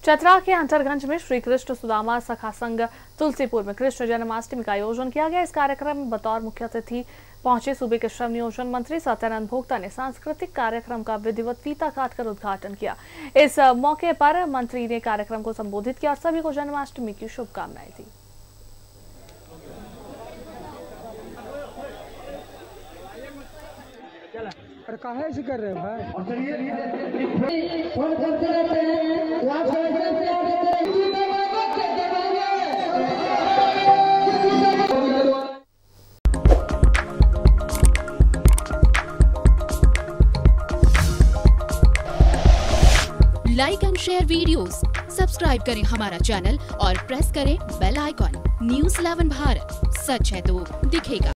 चतरा के अंतरगंज में श्री कृष्ण सुदामा सखा संघ तुलसीपुर में कृष्ण जन्माष्टमी का आयोजन किया गया। इस कार्यक्रम में बतौर मुख्य अतिथि पहुंचे सूबे के श्रम नियोजन मंत्री सत्यानंद भोक्ता ने सांस्कृतिक कार्यक्रम का विधिवत फीता काटकर उद्घाटन किया। इस मौके पर मंत्री ने कार्यक्रम को संबोधित किया और सभी को जन्माष्टमी की शुभकामनाएं दी। काहे ऐसे कर रहे हो भाई? Like and share videos, subscribe करें हमारा चैनल और प्रेस करें बेल आइकॉन। News 11 भारत, सच है तो दिखेगा।